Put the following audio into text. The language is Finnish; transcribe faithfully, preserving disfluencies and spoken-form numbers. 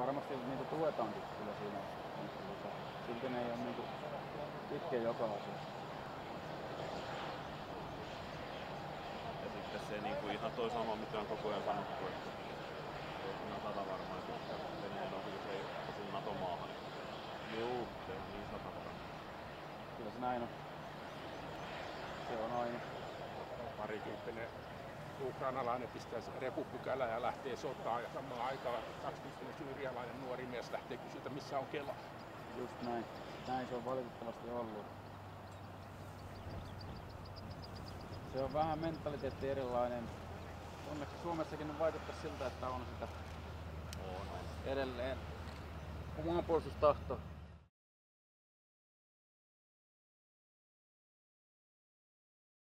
varmasti niitä tuetaankin kyllä siinä. Silti ne ei ole niinku itke joka asiassa. Ja sitten se niinku ihan toi sama, mitä on koko ajan sanottu, että se on ihan sata varmaa, että Venäjän osuus ei osu NATO-maahan. Juu, se on niin sata varmaa. Kyllä se näin on. Se on aina. Parikymppinen ukrainalainen pistää repuppykälään ja lähtee sotaan ja samaan aikaan kaksikymppinen syyrialainen nuori mies lähtee kysyä, missä on Kela. Just näin. Näin se on valitettavasti ollut. Se on vähän mentaliteetti erilainen. Onneksi Suomessakin vaikuttaa siltä, että on sitä On, on. edelleen maanpuolustustahto.